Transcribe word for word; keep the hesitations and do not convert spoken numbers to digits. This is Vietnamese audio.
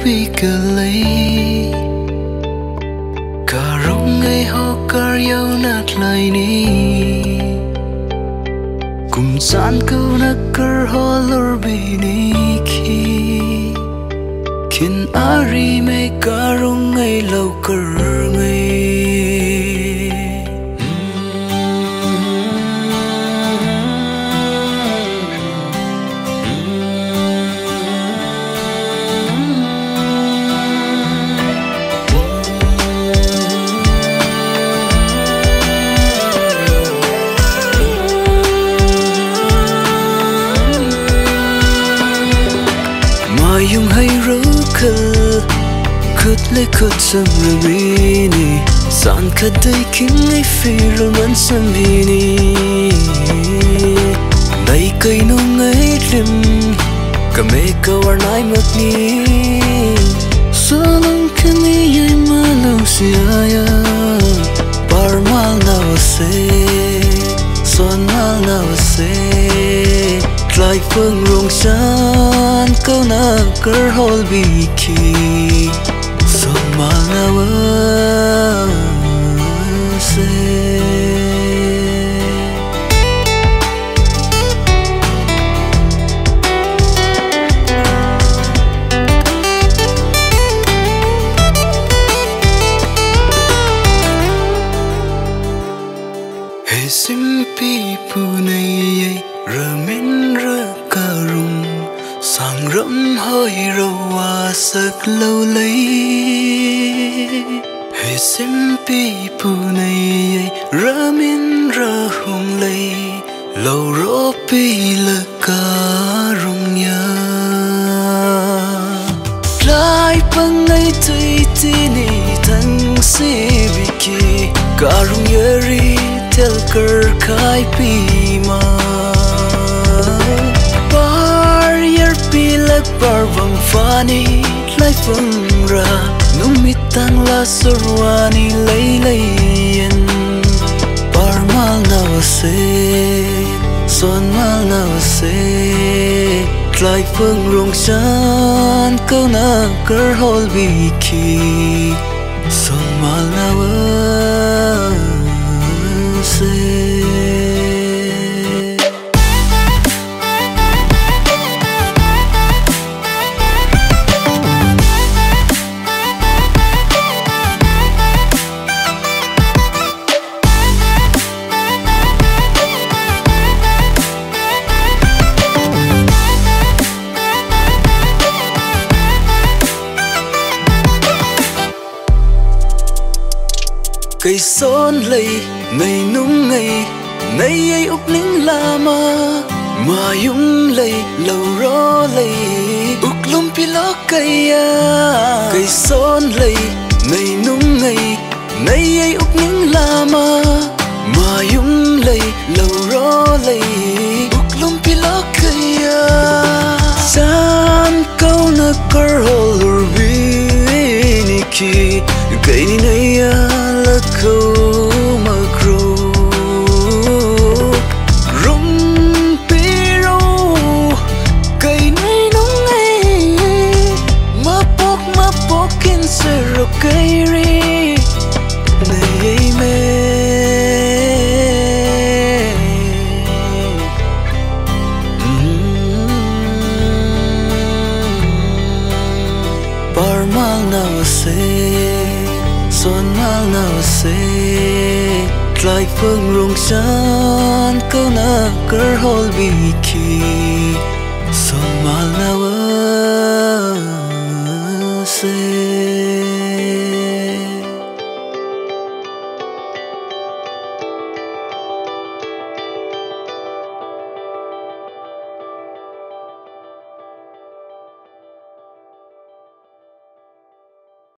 bị cờ lấy cả rong ngày họ cả yêu nát lại đi cùng gian câu nát cờ họ lor bị đi khi khiến ari mê cả rong ngày lâu cờ ngày yung hay ru khờ khut le khut sam rini san khadai king ai fi roman sam vini dai kai no ngai lim ka me ka war nai mak ni sanang khani yai ma lo sia par mal na se son mal na se lại phương rong san câu na cờ hol bị khi sông mà nào se hey sim pi pu nei ramen ra karung sang rẫm hơi râu hoa sắc lâu lấy hey sim pi pu này ramen ra hung lấy lâu rô pi là karung ya lại bằng ngày tây tini thăng si biki karung yeri tel kar kai pi ma par vang fani lai phang ra nung mitang la sorwani lay layen par mal na se son mal na se lai phang rong san câu na cờ hol bị khi son mal na se cây son lầy ngày nung ngày nay ấy úc lính lama mà yung lầy lâu rô lầy úc lum pi lo cây à cây son lầy ngày nung ngày nay ấy úc lính lama mà yung lầy lâu rô lầy úc lum pi lo cây à san câu na cờ hol bi ki cây này à câu mà grow rung piro cây này nóng ngay mà bốc mà bốc kinh sẽ rồi cây ri này mê par mal nào se son mal nào se lại phương rong san câu na cờ hol bị khi son mal nào